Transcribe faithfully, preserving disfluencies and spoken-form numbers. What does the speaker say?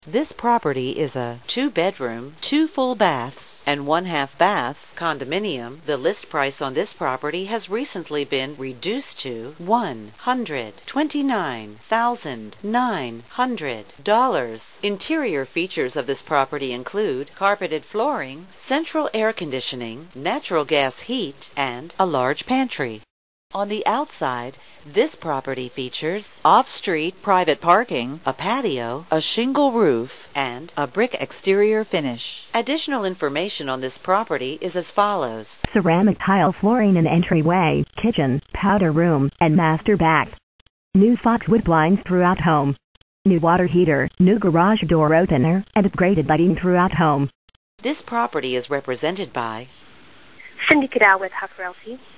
This property is a two-bedroom, two full baths, and one-half bath condominium. The list price on this property has recently been reduced to one hundred twenty-nine thousand nine hundred dollars. Interior features of this property include carpeted flooring, central air conditioning, natural gas heat, and a large pantry. On the outside, this property features off-street private parking, a patio, a shingle roof, and a brick exterior finish. Additional information on this property is as follows. Ceramic tile flooring in entryway, kitchen, powder room, and master bath. New Foxwood blinds throughout home. New water heater, new garage door opener, and upgraded lighting throughout home. This property is represented by Cindy Cadell with Huff Realty.